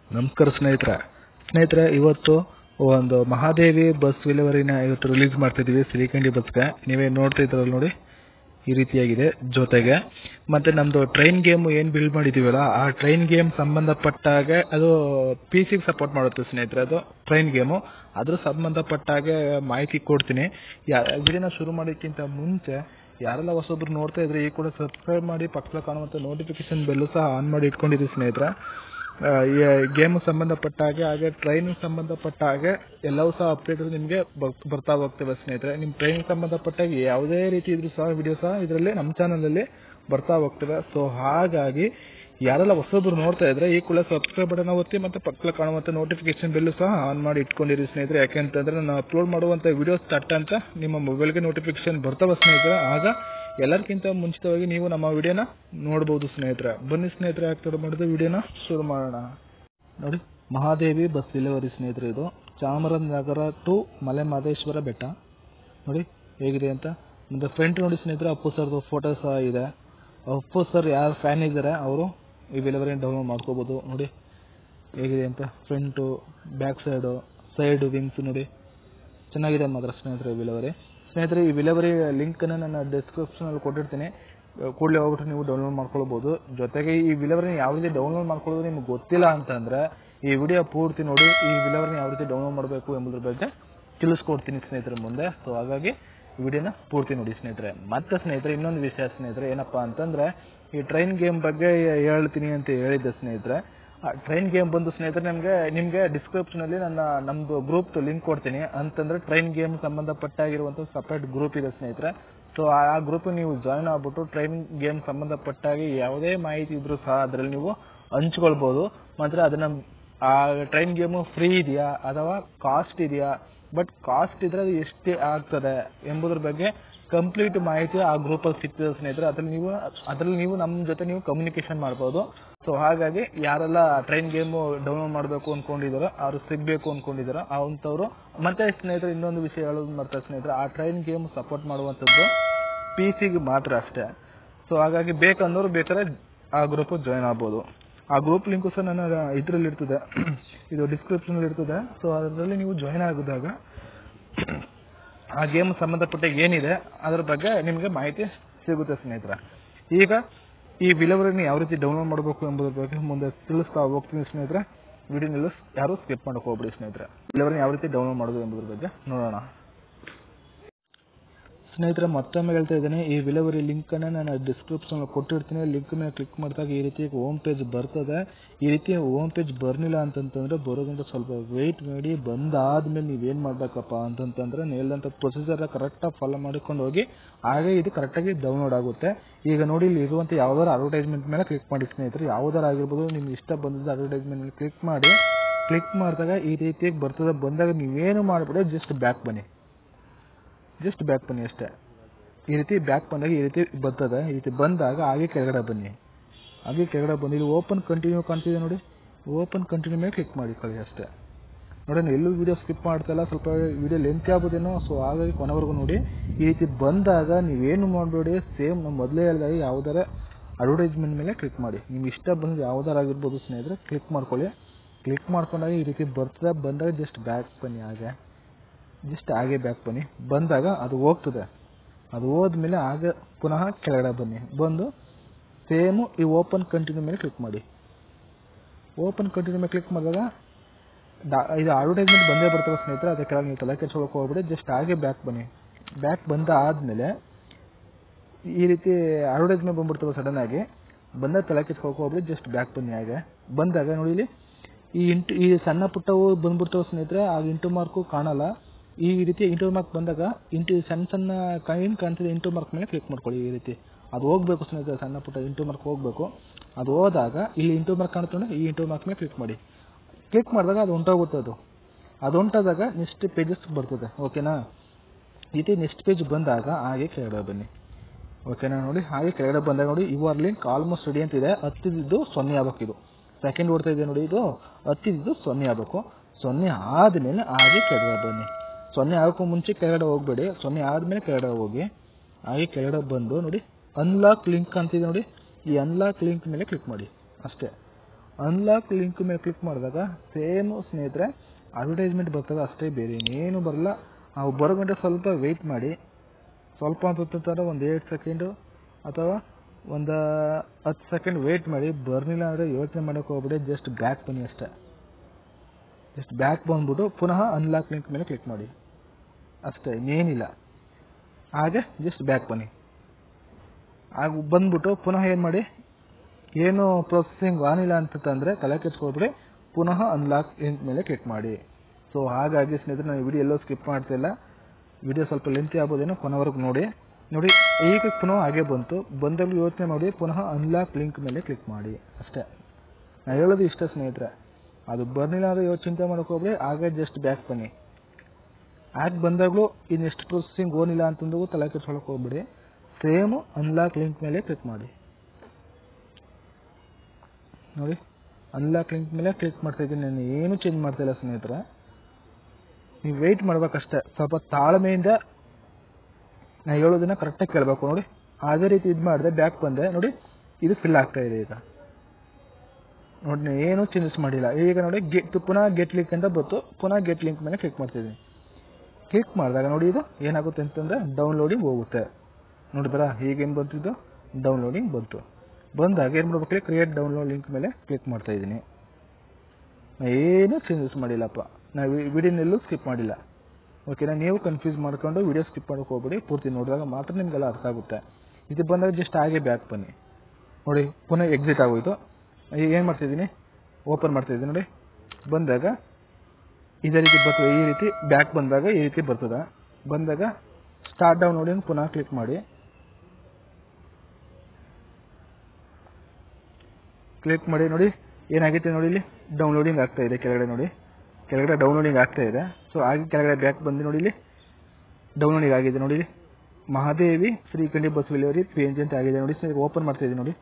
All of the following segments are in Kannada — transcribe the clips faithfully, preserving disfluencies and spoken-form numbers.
ನಮಸ್ಕಾರ ಸ್ನೇಹಿತರೆ ಸ್ನೇಹಿತರೆ ಇವತ್ತು ಒಂದು ಮಹಾದೇವಿ ಬಸ್ ಡೆಲಿವರಿನ ಇವತ್ತು ರಿಲೀಸ್ ಮಾಡ್ತಿದ್ದೀವಿ ಸಿಲಿಕಂಡಿ ಬಸ್ಗೆ. ನೀವೇ ನೋಡ್ತಾ ಇದ್ರಲ್ಲ ನೋಡಿ, ಈ ರೀತಿಯಾಗಿದೆ. ಜೊತೆಗೆ ಮತ್ತೆ ನಮ್ಮದು ಟ್ರೈನ್ ಗೇಮ್ ಏನು ಬಿಲ್ಡ್ ಮಾಡಿದ್ದೀವಲ್ಲ, ಆ ಟ್ರೈನ್ ಗೇಮ್ ಸಂಬಂಧಪಟ್ಟಾಗೆ ಅದು ಪಿ ಸಿಗೆ ಸಪೋರ್ಟ್ ಮಾಡುತ್ತೆ ಸ್ನೇಹಿತರೆ. ಅದು ಟ್ರೈನ್ ಗೇಮು ಅದ್ರ ಸಂಬಂಧಪಟ್ಟಾಗೆ ಮಾಹಿತಿ ಕೊಡ್ತೀನಿ. ಯಾ ವಿಡಿಯೋನ ಶುರು ಮಾಡೋಕ್ಕಿಂತ ಮುಂಚೆ ಯಾರೆಲ್ಲ ಹೊಸೊಬ್ರು ನೋಡ್ತಾ ಇದ್ರೆ ಈ ಕೂಡ ಸಬ್ಸ್ಕ್ರೈಬ್ ಮಾಡಿ, ಪಕ್ಕದಲ್ಲಿ ಕಾಣುವಂಥ ನೋಟಿಫಿಕೇಶನ್ ಬೆಲ್ಲು ಸಹ ಆನ್ ಮಾಡಿ ಇಟ್ಕೊಂಡಿದ್ದೀವಿ ಸ್ನೇಹಿತರೆ. ಈ ಗೇಮ್ ಸಂಬಂಧಪಟ್ಟ ಹಾಗೆ ಹಾಗೆ ಟ್ರೈನ್ ಸಂಬಂಧಪಟ್ಟ ಹಾಗೆ ಎಲ್ಲವೂ ಸಹ ಅಪ್ಡೇಟ್ ನಿಮಗೆ ಬರ್ತಾ ಹೋಗ್ತವೆ ಸ್ನೇಹಿತರೆ. ನಿಮ್ಮ ಟ್ರೈನ್ ಸಂಬಂಧಪಟ್ಟ ಯಾವುದೇ ರೀತಿ ಇದ್ರೂ ಸಹ ವಿಡಿಯೋ ಸಹ ಇದರಲ್ಲಿ ನಮ್ಮ ಚಾನಲಲ್ಲಿ ಬರ್ತಾ ಹೋಗ್ತವೆ. ಸೊ ಹಾಗಾಗಿ ಯಾರೆಲ್ಲ ಹೊಸೊಬ್ರು ನೋಡ್ತಾ ಇದ್ರೆ ಈ ಕೂಡ ಸಬ್ಸ್ಕ್ರೈಬ್ ಬಟನ್ ಒತ್ತಿ ಮತ್ತೆ ಪಕ್ಕದಲ್ಲಿ ಕಾಣುವಂಥ ನೋಟಿಫಿಕೇಶನ್ ಬೆಲ್ಲು ಸಹ ಆನ್ ಮಾಡಿ ಇಟ್ಕೊಂಡಿರಿ ಸ್ನೇಹಿತರೆ. ಯಾಕೆಂತಂದ್ರೆ ನಾನು ಅಪ್ಲೋಡ್ ಮಾಡುವಂಥ ವಿಡಿಯೋಸ್ ತಟ್ಟ ಅಂತ ನಿಮ್ಮ ಮೊಬೈಲ್ಗೆ ನೋಟಿಫಿಕೇಶನ್ ಬರ್ತಾವೆ ಸ್ನೇಹಿತರೆ. ಆಗ ಎಲ್ಲರಿಗಿಂತ ಮುಂಚಿತವಾಗಿ ನೀವು ನಮ್ಮ ವಿಡಿಯೋನ ನೋಡ್ಬೋದು ಸ್ನೇಹಿತರೆ. ಬನ್ನಿ ಸ್ನೇಹಿತರೆ, ಯಾಕೆ ಮಾಡಿದ ವಿಡಿಯೋನ ಶುರು ಮಾಡೋಣ. ನೋಡಿ, ಮಹಾದೇವಿ ಬಸ್ ಡೆಲಿವರಿ ಸ್ನೇಹಿತರೆ. ಇದು ಚಾಮರಾಜನಗರ ಟು ಮಲೆ ಮಹದೇಶ್ವರ ಬೆಟ್ಟ. ನೋಡಿ ಹೇಗಿದೆ ಅಂತ. ಮುಂದೆ ಫ್ರಂಟ್ ನೋಡಿ ಸ್ನೇಹಿತರೆ, ಅಪ್ಪು ಸರ್ದು ಫೋಟೋ ಸಹ ಇದೆ. ಅಪ್ಪು ಸರ್ ಯಾರು ಫ್ಯಾನ್ ಇದ್ದಾರೆ ಅವರು ಈ ಡೆಲಿವರಿನ ಡೌನ್ಲೋಡ್ ಮಾಡ್ಕೋಬೋದು. ನೋಡಿ ಹೇಗಿದೆ ಅಂತ. Front, back side, side wings ನೋಡಿ ಚೆನ್ನಾಗಿದೆ ಮಾತ್ರ ಸ್ನೇಹಿತರೆ ಈ ಡೆಲಿವರಿ. ಸ್ನೇಹಿತರೆ, ಈ ಡೆಲಿವರಿ ಲಿಂಕನ್ನು ನಾನು ಡಿಸ್ಕ್ರಿಪ್ಷನಲ್ಲಿ ಕೊಟ್ಟಿರ್ತೀನಿ, ಕೂಡಲೇ ಹೋಗ್ಬಿಟ್ಟು ನೀವು ಡೌನ್ಲೋಡ್ ಮಾಡ್ಕೊಳ್ಬೋದು. ಜೊತೆಗೆ ಈ ಡೆಲಿವರಿನ ಯಾವ ರೀತಿ ಡೌನ್ಲೋಡ್ ಮಾಡ್ಕೊಳ್ಳೋದು ನಿಮ್ಗೆ ಗೊತ್ತಿಲ್ಲ ಅಂತಂದರೆ ಈ ವಿಡಿಯೋ ಪೂರ್ತಿ ನೋಡಿ, ಈ ಡೆಲಿವರಿನ ಯಾವ ರೀತಿ ಡೌನ್ಲೋಡ್ ಮಾಡಬೇಕು ಎಂಬುದ್ರ ಬಗ್ಗೆ ತಿಳಿಸ್ಕೊಡ್ತೀನಿ ಸ್ನೇಹಿತರೆ ಮುಂದೆ. ಸೊ ಹಾಗಾಗಿ ವಿಡಿಯೋನ ಪೂರ್ತಿ ನೋಡಿ ಸ್ನೇಹಿತರೆ. ಮತ್ತೆ ಸ್ನೇಹಿತರೆ, ಇನ್ನೊಂದು ವಿಷಯ ಸ್ನೇಹಿತರೆ ಏನಪ್ಪ ಅಂತಂದರೆ, ಈ ಟ್ರೈನ್ ಗೇಮ್ ಬಗ್ಗೆ ಹೇಳ್ತೀನಿ ಅಂತ ಹೇಳಿದ್ದೆ ಸ್ನೇಹಿತರೆ. ಟ್ರೈನ್ ಗೇಮ್ ಬಂದು ಸ್ನೇಹಿತರೆ ನಿಮಗೆ ನಿಮಗೆ ಡಿಸ್ಕ್ರಿಪ್ಷನಲ್ಲಿ ನನ್ನ ನಮ್ಮದು ಗ್ರೂಪ್ದು ಲಿಂಕ್ ಕೊಡ್ತೀನಿ. ಅಂತಂದರೆ ಟ್ರೈನ್ ಗೇಮ್ ಸಂಬಂಧಪಟ್ಟಾಗಿರುವಂಥ ಸಪ್ರೇಟ್ ಗ್ರೂಪ್ ಇದೆ ಸ್ನೇಹಿತರೆ. ಸೊ ಆ ಗ್ರೂಪ್ ನೀವು ಜಾಯ್ನ್ ಆಗ್ಬಿಟ್ಟು ಟ್ರೈನ್ ಗೇಮ್ ಸಂಬಂಧಪಟ್ಟಾಗಿ ಯಾವುದೇ ಮಾಹಿತಿ ಇದ್ರೂ ಸಹ ಅದರಲ್ಲಿ ನೀವು ಹಂಚ್ಕೊಳ್ಬೋದು. ಮಾತ್ರ ಅದನ್ನು ಆ ಟ್ರೈನ್ ಗೇಮು ಫ್ರೀ ಇದೆಯಾ ಅಥವಾ ಕಾಸ್ಟ್ ಇದೆಯಾ, ಬಟ್ ಕಾಸ್ಟ್ ಇದ್ರೆ ಅದು ಎಷ್ಟೇ ಆಗ್ತದೆ ಎಂಬುದ್ರ ಬಗ್ಗೆ ಕಂಪ್ಲೀಟ್ ಮಾಹಿತಿ ಆ ಗ್ರೂಪಲ್ಲಿ ಸಿಗ್ತದೆ ಸ್ನೇಹಿತರೆ. ಅದ್ರಲ್ಲಿ ನೀವು ಅದರಲ್ಲಿ ನೀವು ನಮ್ಮ ಜೊತೆ ನೀವು ಕಮ್ಯುನಿಕೇಷನ್ ಮಾಡ್ಬೋದು. ಸೊ ಹಾಗಾಗಿ ಯಾರೆಲ್ಲ ಟ್ರೈನ್ ಗೇಮು ಡೌನ್ಲೋಡ್ ಮಾಡಬೇಕು ಅಂದ್ಕೊಂಡಿದ್ದಾರೋ, ಅವ್ರು ಸಿಗಬೇಕು ಅಂದ್ಕೊಂಡಿದ್ದಾರೋ ಅಂಥವ್ರು. ಮತ್ತು ಸ್ನೇಹಿತರೆ, ಇನ್ನೊಂದು ವಿಷಯ ಹೇಳೋದು ಮಾಡ್ತಾರೆ ಸ್ನೇಹಿತರೆ, ಆ ಟ್ರೈನ್ ಗೇಮ್ ಸಪೋರ್ಟ್ ಮಾಡುವಂಥದ್ದು ಪಿ ಸಿಗೆ ಮಾತ್ರ ಅಷ್ಟೇ. ಸೊ ಹಾಗಾಗಿ ಬೇಕಂದವರು ಬೇಕಾದ್ರೆ ಆ ಗ್ರೂಪಿಗೆ ಜಾಯ್ನ್ ಆಗ್ಬೋದು. ಆ ಗ್ರೂಪ್ ಲಿಂಕು ಸಹ ನನ್ನ ಇದರಲ್ಲಿ ಇರ್ತದೆ, ಇದು ಡಿಸ್ಕ್ರಿಪ್ಷನಲ್ಲಿ ಇರ್ತದೆ. ಸೊ ಅದರಲ್ಲಿ ನೀವು ಜಾಯ್ನ್ ಆಗಿದಾಗ ಆ ಗೇಮ್ ಸಂಬಂಧಪಟ್ಟ ಏನಿದೆ ಅದರ ಬಗ್ಗೆ ನಿಮಗೆ ಮಾಹಿತಿ ಸಿಗುತ್ತೆ ಸ್ನೇಹಿತರೆ. ಈಗ ಈ ಡೆಲಿವರಿನ ಯಾವ ರೀತಿ ಡೌನ್ಲೋಡ್ ಮಾಡಬೇಕು ಎಂಬುದ್ರ ಬಗ್ಗೆ ಮುಂದೆ ತಿಳಿಸ್ತಾ ಹೋಗ್ತೀನಿ ಸ್ನೇಹಿತರೆ. ವಿಡಿಯೋನೆಲ್ಲ ಯಾರು ಸ್ಕಿಪ್ ಮಾಡೋಕೆ ಹೋಗ್ಬಿಡಿ ಸ್ನೇಹಿತರೆ. ಡೆಲಿವರಿನ ಯಾವ ರೀತಿ ಡೌನ್ಲೋಡ್ ಮಾಡೋದು ಎಂಬುದ್ರ ಬಗ್ಗೆ ನೋಡೋಣ ಸ್ನೇಹಿತರೆ. ಮತ್ತೊಮ್ಮೆ ಹೇಳ್ತಾ ಇದ್ದೇನೆ, ಈ ಡೆಲಿವರಿ ಲಿಂಕನ್ನು ನಾನು ಡಿಸ್ಕ್ರಿಪ್ಷನಲ್ಲಿ ಕೊಟ್ಟಿರ್ತೀನಿ. ಲಿಂಕ್ ಮೇಲೆ ಕ್ಲಿಕ್ ಮಾಡಿದಾಗ ಈ ರೀತಿ ಹೋಮ್ ಪೇಜ್ ಬರ್ತದೆ. ಈ ರೀತಿ ಹೋಮ್ ಪೇಜ್ ಬರಲಿಲ್ಲ ಅಂತಂತಂದರೆ ಬರೋದಂತ ಸ್ವಲ್ಪ ವೆಯ್ಟ್ ಮಾಡಿ. ಬಂದಾದ್ಮೇಲೆ ನೀವೇನು ಮಾಡಬೇಕಪ್ಪ ಅಂತಂತಂದರೆ ಹೇಳ್ದಂಥ ಪ್ರೊಸೀಜರ್ನ ಕರೆಕ್ಟಾಗಿ ಫಾಲೋ ಮಾಡಿಕೊಂಡು ಹೋಗಿ, ಹಾಗೆ ಇದು ಕರೆಕ್ಟಾಗಿ ಡೌನ್ಲೋಡ್ ಆಗುತ್ತೆ. ಈಗ ನೋಡಿ, ಇಲ್ಲಿ ಇರುವಂಥ ಯಾವುದಾದ್ರು ಅಡ್ವರ್ಟೈಸ್ಮೆಂಟ್ ಮೇಲೆ ಕ್ಲಿಕ್ ಮಾಡಿ ಸ್ನೇಹಿತರೆ. ಯಾವುದಾರು ಆಗಿರ್ಬೋದು, ನಿಮ್ಗೆ ಇಷ್ಟ ಬಂದಿದ್ದ ಅಡ್ವರ್ಟೈಸ್ಮೆಂಟ್ ಮೇಲೆ ಕ್ಲಿಕ್ ಮಾಡಿ. ಕ್ಲಿಕ್ ಮಾಡಿದಾಗ ಈ ರೀತಿಯಾಗಿ ಬರ್ತದೆ. ಬಂದಾಗ ನೀವೇನು ಮಾಡಿಬಿಡಿ, ಜಸ್ಟ್ ಬ್ಯಾಕ್ ಬನ್ನಿ, ಜಸ್ಟ್ ಬ್ಯಾಕ್ ಬನ್ನಿ ಅಷ್ಟೇ. ಈ ರೀತಿ ಬ್ಯಾಕ್ ಬಂದಾಗ ಈ ರೀತಿ ಬರ್ತದೆ. ಈ ರೀತಿ ಬಂದಾಗ ಹಾಗೆ ಕೆಳಗಡೆ ಬನ್ನಿ. ಹಾಗೆ ಕೆಳಗಡೆ ಬಂದು ಇಲ್ಲಿ ಓಪನ್ ಕಂಟಿನ್ಯೂ ಕಾಣ್ತಿದೆ ನೋಡಿ, ಓಪನ್ ಕಂಟಿನ್ಯೂ ಮೇಲೆ ಕ್ಲಿಕ್ ಮಾಡಿ ಕಳಿ ಅಷ್ಟೇ. ನೋಡಿ, ನಾನು ಎಲ್ಲೂ ವೀಡಿಯೋ ಸ್ಕಿಪ್ ಮಾಡ್ತಾಯಿಲ್ಲ, ಸ್ವಲ್ಪ ವೀಡಿಯೋ ಲೆಂತ್ ಆಗ್ಬೋದೇನೋ. ಸೊ ಹಾಗಾಗಿ ಕೊನೆವರೆಗೂ ನೋಡಿ. ಈ ರೀತಿ ಬಂದಾಗ ನೀವೇನು ಮಾಡಬೇಡಿ, ಸೇಮ್ ನಾವು ಮೊದಲೇ ಹೇಳಿದಾಗ ಯಾವುದಾರ ಅಡ್ವರ್ಟೈಸ್ಮೆಂಟ್ ಮೇಲೆ ಕ್ಲಿಕ್ ಮಾಡಿ. ನಿಮ್ಗೆ ಇಷ್ಟ ಬಂದು ಯಾವುದಾರು ಆಗಿರ್ಬೋದು ಸ್ನೇಹಿತರೆ, ಕ್ಲಿಕ್ ಮಾಡ್ಕೊಳ್ಳಿ. ಕ್ಲಿಕ್ ಮಾಡ್ಕೊಂಡಾಗ ಈ ರೀತಿ ಬರ್ತದೆ. ಬಂದಾಗ ಜಸ್ಟ್ ಬ್ಯಾಕ್ ಬನ್ನಿ, ಹಾಗೆ ಜಸ್ಟ್ ಹಾಗೆ ಬ್ಯಾಕ್ ಬನ್ನಿ. ಬಂದಾಗ ಅದು ಹೋಗ್ತದೆ. ಅದು ಹೋದ್ಮೇಲೆ ಹಾಗೆ ಪುನಃ ಕೆಳಗಡೆ ಬನ್ನಿ. ಬಂದು ಸೇಮು ಈ ಓಪನ್ ಕಂಟಿನ್ಯೂ ಮೇಲೆ ಕ್ಲಿಕ್ ಮಾಡಿ. ಓಪನ್ ಕಂಟಿನ್ಯೂ ಮೇಲೆ ಕ್ಲಿಕ್ ಮಾಡಿದಾಗ ಇದು ಅಡ್ವರ್ಟೈಸ್ಮೆಂಟ್ ಬಂದೇ ಬರ್ತವೆ ಸ್ನೇಹಿತರೆ. ಅದಕ್ಕೆ ಕೆಳಗೆ ನೀವು ತಲೆ ಕೆಡ್ಸ್ಕೊಳಕ್ಕೆ ಹೋಗ್ಬಿಡಿ, ಜಸ್ಟ್ ಹಾಗೆ ಬ್ಯಾಕ್ ಬನ್ನಿ. ಬ್ಯಾಕ್ ಬಂದ ಆದಮೇಲೆ ಈ ರೀತಿ ಅಡ್ವರ್ಟೈಸ್ಮೆಂಟ್ ಬಂದ್ಬಿಡ್ತವೆ ಸಡನ್ ಆಗಿ. ಬಂದಾಗ ತಲೆ ಕೆಡ್ಸ್ಕೊಳಕ್ಕೆ ಹೋಗ್ಬಿಡಿ, ಜಸ್ಟ್ ಬ್ಯಾಕ್ ಬನ್ನಿ. ಹಾಗೆ ಬಂದಾಗ ನೋಡಿ, ಇಲ್ಲಿ ಈ ಇಂಟು ಈ ಸಣ್ಣ ಪುಟ್ಟವು ಬಂದ್ಬಿಡ್ತವೆ ಸ್ನೇಹಿತರೆ. ಆಗ ಇಂಟು ಮಾರ್ಕು ಕಾಣಲ್ಲ. ಈ ರೀತಿ ಇಂಟು ಮಾರ್ಕ್ ಬಂದಾಗ ಇಂಟು ಸಣ್ಣ ಸಣ್ಣ ಏನು ಕಾಣ್ತಿದೆ ಇಂಟು ಮಾರ್ಕ್ ಮೇಲೆ ಕ್ಲಿಕ್ ಮಾಡ್ಕೊಳ್ಳಿ. ಈ ರೀತಿ ಅದು ಹೋಗಬೇಕು ಸ್ನೇಹಿತರೆ, ಸಣ್ಣ ಪುಟ್ಟ ಇಂಟು ಮಾರ್ಕ್ ಹೋಗಬೇಕು. ಅದು ಹೋದಾಗ ಇಲ್ಲಿ ಇಂಟು ಮಾರ್ಕ್ ಕಾಣ್ತದೆ, ಈ ಇಂಟು ಮಾರ್ಕ್ ಮೇಲೆ ಕ್ಲಿಕ್ ಮಾಡಿ. ಕ್ಲಿಕ್ ಮಾಡಿದಾಗ ಅದು ಹೊಂಟೋಗುತ್ತೆ. ಅದು ಅದು ಹೊಂಟಾದಾಗ ನೆಕ್ಸ್ಟ್ ಪೇಜಸ್ ಬರ್ತದೆ. ಓಕೆನಾ? ಈ ರೀತಿ ನೆಕ್ಸ್ಟ್ ಪೇಜ್ ಬಂದಾಗ ಹಾಗೆ ಕೆಳಗಡೆ ಬನ್ನಿ. ಓಕೆನಾ? ನೋಡಿ, ಹಾಗೆ ಕೆಳಗಡೆ ಬಂದಾಗ ನೋಡಿ, ಯುವರ್ ಲಿಂಕ್ ಆಲ್ಮೋಸ್ಟ್ ರೆಡಿ ಅಂತಿದೆ. ಹತ್ತಿದ್ದು ಸೊನ್ನೆ ಆಗ್ಬೇಕು. ಇದು ಸೆಕೆಂಡ್ ಓಡ್ತಾ ಇದೆ ನೋಡಿ, ಇದು ಹತ್ತಿದ್ದು ಸೊನ್ನೆ ಆಗಬೇಕು. ಸೊನ್ನೆ ಆದಮೇಲೆ ಹಾಗೆ ಕೆಳಗಡೆ ಬನ್ನಿ. ಸೊನ್ನೆ ಆಗೋಕ್ಕೂ ಮುಂಚೆ ಕೆಳಗಡೆ ಹೋಗಬೇಡಿ, ಸೊನ್ನೆ ಆದಮೇಲೆ ಕೆಳಗಡೆ ಹೋಗಿ. ಹಾಗೆ ಕೆಳಗಡೆ ಬಂದು ನೋಡಿ, ಅನ್ಲಾಕ್ ಲಿಂಕ್ ಅಂತಿದೆ ನೋಡಿ, ಈ ಅನ್ಲಾಕ್ ಲಿಂಕ್ ಮೇಲೆ ಕ್ಲಿಕ್ ಮಾಡಿ ಅಷ್ಟೇ. ಅನ್ಲಾಕ್ ಲಿಂಕ್ ಮೇಲೆ ಕ್ಲಿಕ್ ಮಾಡಿದಾಗ ಸೇಮ್ ಸ್ನೇಹಿತರೆ ಅಡ್ವರ್ಟೈಸ್ಮೆಂಟ್ ಬರ್ತದೆ ಅಷ್ಟೇ, ಬೇರೆ ಇನ್ನೇನು ಬರಲ್ಲ. ನಾವು ಬರೋ ಗಂಟೆ ಸ್ವಲ್ಪ ವೆಯ್ಟ್ ಮಾಡಿ, ಸ್ವಲ್ಪ ಅಂತಂದ್ರೆ ಒಂದು ಎರಡು ಸೆಕೆಂಡು ಅಥವಾ ಒಂದು ಹತ್ತು ಸೆಕೆಂಡ್ ವೆಯ್ಟ್ ಮಾಡಿ. ಬರ್ನಿಲ್ಲ ಅಂದರೆ ಯೋಚನೆ ಮಾಡೋಕೆ ಹೋಗ್ಬಿಡಿ, ಜಸ್ಟ್ ಬ್ಯಾಕ್ ಬನ್ನಿ ಅಷ್ಟೇ. ಜಸ್ಟ್ ಬ್ಯಾಕ್ ಬಂದ್ಬಿಟ್ಟು ಪುನಃ ಅನ್ಲಾಕ್ ಲಿಂಕ್ ಮೇಲೆ ಕ್ಲಿಕ್ ಮಾಡಿ ಅಷ್ಟೇ, ಇನ್ನೇನಿಲ್ಲ. ಹಾಗೆ ಜಸ್ಟ್ ಬ್ಯಾಕ್ ಬನ್ನಿ. ಆಗ ಬಂದ್ಬಿಟ್ಟು ಪುನಃ ಏನು ಮಾಡಿ, ಏನು ಪ್ರೊಸೆಸಿಂಗ್ ಆನಿಲ್ಲ ಅಂತಂದರೆ ತಲೆ ಕೆಚ್ಕೊಳ್ಬಿಡಿ, ಪುನಃ ಅನ್ಲಾಕ್ ಲಿಂಕ್ ಮೇಲೆ ಕ್ಲಿಕ್ ಮಾಡಿ. ಸೊ ಹಾಗಾಗಿ ಸ್ನೇಹಿತರೆ ನಾನು ವಿಡಿಯೋ ಎಲ್ಲೋ ಸ್ಕಿಪ್ ಮಾಡ್ತಿಲ್ಲ, ವಿಡಿಯೋ ಸ್ವಲ್ಪ ಲೆಂತಿ ಆಗ್ಬೋದೇನೋ, ಕೊನೆವರೆಗೂ ನೋಡಿ ನೋಡಿ ಈಗ ಪುನಃ ಹಾಗೆ ಬಂತು. ಬಂದಾಗಲೂ ಯೋಚನೆ ಮಾಡಿ ಪುನಃ ಅನ್ಲಾಕ್ ಲಿಂಕ್ ಮೇಲೆ ಕ್ಲಿಕ್ ಮಾಡಿ ಅಷ್ಟೇ. ನಾನು ಹೇಳೋದು ಇಷ್ಟ ಸ್ನೇಹಿತರೆ, ಅದು ಬರ್ನಿಲ್ಲ ಅಂದರೆ ಯೋಚನೆ ಚಿಂತೆ ಮಾಡೋಕೆ ಹೋಗ್ಬಿಡಿ, ಹಾಗೆ ಜಸ್ಟ್ ಬ್ಯಾಕ್ ಬನ್ನಿ. ಆಗಿ ಬಂದಾಗಲೂ ಇನ್ನೆಷ್ಟು ಪ್ರೊಸೆಸಿಂಗ್ ಓನಿಲ್ಲ ಅಂತಂದು ತಲೆ ಕೆಚ್ಕೊಳಕ್ಕೆ ಹೋಗ್ಬಿಡಿ, ಸೇಮು ಅನ್ಲಾಕ್ ಲಿಂಕ್ ಮೇಲೆ ಕ್ಲಿಕ್ ಮಾಡಿ. ನೋಡಿ ಅನ್ಲಾಕ್ ಲಿಂಕ್ ಮೇಲೆ ಕ್ಲಿಕ್ ಮಾಡ್ತಾ ಇದ್ದೀನಿ, ನಾನು ಏನು ಚೇಂಜ್ ಮಾಡ್ತಾಯಿಲ್ಲ ಸ್ನೇಹಿತರೆ. ನೀವು ವೆಯ್ಟ್ ಮಾಡ್ಬೇಕಷ್ಟೇ, ಸ್ವಲ್ಪ ತಾಳ್ಮೆಯಿಂದ ನಾನು ಹೇಳೋದನ್ನ ಕರೆಕ್ಟಾಗಿ ಕೇಳಬೇಕು. ನೋಡಿ ಅದೇ ರೀತಿ ಇದು ಮಾಡಿದೆ, ಬ್ಯಾಕ್ ಬಂದೆ, ನೋಡಿ ಇದು ಫಿಲ್ ಆಗ್ತಾ ಇದೆ ಈಗ. ನೋಡಿ ನಾನು ಏನೂ ಚೇಂಜಸ್ ಮಾಡಿಲ್ಲ. ಈಗ ನೋಡಿ ಗೆಟ್ ಪುನಃ ಗೆಟ್ ಲಿಂಕ್ ಅಂತ ಬಂತು, ಪುನಃ ಗೆಟ್ ಲಿಂಕ್ ಮೇಲೆ ಕ್ಲಿಕ್ ಮಾಡ್ತಿದ್ದೀನಿ. ಕ್ಲಿಕ್ ಮಾಡಿದಾಗ ನೋಡಿ ಇದು ಏನಾಗುತ್ತೆ ಅಂತಂದರೆ ಡೌನ್ಲೋಡಿಂಗ್ ಹೋಗುತ್ತೆ. ನೋಡಿದ್ರಾ ಈಗೇನು ಬಂತಿದ್ದು, ಡೌನ್ಲೋಡಿಂಗ್ ಬಂತು. ಬಂದಾಗ ಏನು ಮಾಡ್ಬೇಕು, ಕ್ರಿಯೇಟ್ ಡೌನ್ಲೋಡ್ ಲಿಂಕ್ ಮೇಲೆ ಕ್ಲಿಕ್ ಮಾಡ್ತಾ ಇದ್ದೀನಿ. ನಾನು ಏನೂ ಚೇಂಜಸ್ ಮಾಡಿಲ್ಲಪ್ಪ, ನಾವು ವಿಡಿಯೋನೆಲ್ಲೂ ಸ್ಕಿಪ್ ಮಾಡಿಲ್ಲ. ಓಕೆನಾ, ನೀವು ಕನ್ಫ್ಯೂಸ್ ಮಾಡ್ಕೊಂಡು ವಿಡಿಯೋ ಸ್ಕಿಪ್ ಮಾಡೋಕೆ ಹೋಗ್ಬಿಡಿ, ಪೂರ್ತಿ ನೋಡಿದಾಗ ಮಾತ್ರ ನಿಮಗೆಲ್ಲ ಅರ್ಥ ಆಗುತ್ತೆ. ಇದು ಬಂದಾಗ ಜಸ್ಟ್ ಹಾಗೆ ಬ್ಯಾಕ್ ಬನ್ನಿ. ನೋಡಿ ಪುನಃ ಎಕ್ಸಿಟ್ ಆಗೋಯ್ತು. ಏನು ಮಾಡ್ತಿದ್ದೀನಿ, ಓಪನ್ ಮಾಡ್ತಾಯಿದ್ದೀನಿ. ನೋಡಿ ಬಂದಾಗ ಇದೇ ರೀತಿ ಬರ್ತದೆ, ಈ ರೀತಿ ಬ್ಯಾಕ್ ಬಂದಾಗ ಈ ರೀತಿ ಬರ್ತದೆ. ಬಂದಾಗ ಸ್ಟಾರ್ಟ್ ಡೌನ್ಲೋಡಿಂಗ್ ಪುನಃ ಕ್ಲಿಕ್ ಮಾಡಿ. ಕ್ಲಿಕ್ ಮಾಡಿ ನೋಡಿ ಏನಾಗುತ್ತೆ, ನೋಡಿ ಇಲ್ಲಿ ಡೌನ್ಲೋಡಿಂಗ್ ಆಗ್ತಾ ಇದೆ. ಕೆಳಗಡೆ ನೋಡಿ, ಕೆಳಗಡೆ ಡೌನ್ಲೋಡಿಂಗ್ ಆಗ್ತಾ ಇದೆ. ಸೊ ಹಾಗೆ ಕೆಳಗಡೆ ಬ್ಯಾಕ್ ಬಂದು ನೋಡಿ ಇಲ್ಲಿ ಡೌನ್ಲೋಡಿಂಗ್ ಆಗಿದೆ. ನೋಡಿ Mahadevi Shrikanthi bus delivery page ಅಂತ ಆಗಿದೆ. ನೋಡಿ ಸರ್ ಓಪನ್ ಮಾಡ್ತಾ ಇದ್ದೀನಿ. ನೋಡಿ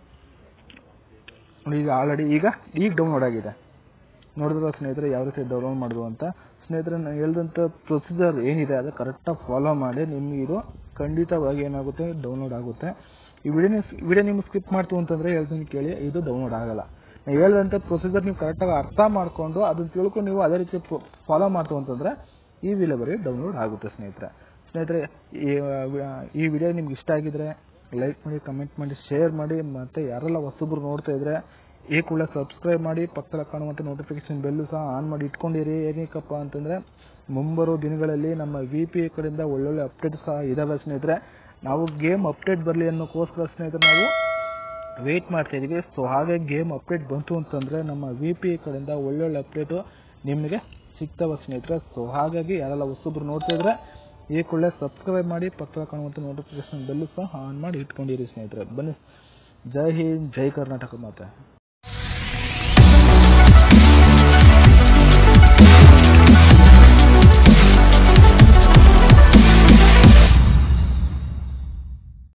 ನೋಡಿ ಈಗ ಆಲ್ರೆಡಿ ಈಗ ಈಗ ಡೌನ್ಲೋಡ್ ಆಗಿದೆ. ನೋಡಿದ್ರೆ ಸ್ನೇಹಿತರೆ ಯಾವ ರೀತಿ ಡೌನ್ಲೋಡ್ ಮಾಡೋದು ಅಂತ. ಸ್ನೇಹಿತರೆ ನಾನು ಹೇಳಿದಂಥ ಪ್ರೊಸೀಜರ್ ಏನಿದೆ ಅದು ಕರೆಕ್ಟಾಗಿ ಫಾಲೋ ಮಾಡಿ, ನಿಮಗೆ ಇದು ಖಂಡಿತವಾಗಿ ಏನಾಗುತ್ತೆ, ಡೌನ್ಲೋಡ್ ಆಗುತ್ತೆ. ಈ ವಿಡಿಯೋ ವಿಡಿಯೋ ನಿಮ್ಗೆ ಸ್ಕಿಪ್ ಮಾಡ್ತು ಅಂತಂದರೆ ಹೇಳ್ತೀನಿ ಕೇಳಿ, ಇದು ಡೌನ್ಲೋಡ್ ಆಗಲ್ಲ. ನಾನು ಹೇಳಿದಂಥ ಪ್ರೊಸೀಜರ್ ನೀವು ಕರೆಕ್ಟಾಗಿ ಅರ್ಥ ಮಾಡಿಕೊಂಡು ಅದನ್ನು ತಿಳ್ಕೊಂಡು ನೀವು ಅದೇ ರೀತಿ ಫಾಲೋ ಮಾಡ್ತು ಅಂತಂದರೆ ಈ ವಿಡಿಯೋ ಡೌನ್ಲೋಡ್ ಆಗುತ್ತೆ ಸ್ನೇಹಿತರೆ. ಸ್ನೇಹಿತರೆ ಈ ವಿಡಿಯೋ ನಿಮ್ಗೆ ಇಷ್ಟ ಆಗಿದ್ರೆ ಲೈಕ್ ಮಾಡಿ, ಕಮೆಂಟ್ ಮಾಡಿ, ಶೇರ್ ಮಾಡಿ. ಮತ್ತು ಯಾರೆಲ್ಲ ಹೊಸಬ್ರು ನೋಡ್ತಾ ಇದ್ರೆ ಈ ಕೂಡ ಸಬ್ಸ್ಕ್ರೈಬ್ ಮಾಡಿ, ಪಕ್ಕದಲ್ಲಿ ಕಾಣುವಂಥ ನೋಟಿಫಿಕೇಶನ್ ಬೆಲ್ಲು ಸಹ ಆನ್ ಮಾಡಿ ಇಟ್ಕೊಂಡಿರಿ. ಏನಕ್ಕಪ್ಪ ಅಂತಂದರೆ ಮುಂಬರೋ ದಿನಗಳಲ್ಲಿ ನಮ್ಮ ವಿ ಪಿ ಕಡೆಯಿಂದ ಒಳ್ಳೊಳ್ಳೆ ಅಪ್ಡೇಟ್ ಸಹ ಇದಾವೆ ಸ್ನೇಹಿತರೆ. ನಾವು ಗೇಮ್ ಅಪ್ಡೇಟ್ ಬರಲಿ ಅನ್ನೋಕ್ಕೋಸ್ಕರ ಸ್ನೇಹಿತರೆ ನಾವು ವೆಯ್ಟ್ ಮಾಡ್ತಾ ಇದೀವಿ. ಸೊ ಹಾಗೆ ಗೇಮ್ ಅಪ್ಡೇಟ್ ಬಂತು ಅಂತಂದರೆ ನಮ್ಮ ವಿ ಪಿ ಕಡೆಯಿಂದ ಒಳ್ಳೊಳ್ಳೆ ಅಪ್ಡೇಟು ನಿಮಗೆ ಸಿಗ್ತವೆ ಸ್ನೇಹಿತರೆ. ಸೊ ಹಾಗಾಗಿ ಯಾರೆಲ್ಲ ಹೊಸಬ್ರು ನೋಡ್ತಾ ಇದ್ರೆ ಈ ಕೂಡಲೇ ಸಬ್ಸ್ಕ್ರೈಬ್ ಮಾಡಿ, ಪಕ್ಕದಲ್ಲಿ ಕಾಣುವಂಥ ನೋಟಿಫಿಕೇಶನ್ ಬೆಲ್ಲು ಸಹ ಆನ್ ಮಾಡಿ ಇಟ್ಕೊಂಡಿರಿ ಸ್ನೇಹಿತರೆ. ಬನ್ನಿ, ಜೈ ಹಿಂದ್, ಜೈ ಕರ್ನಾಟಕ ಮಾತೆ.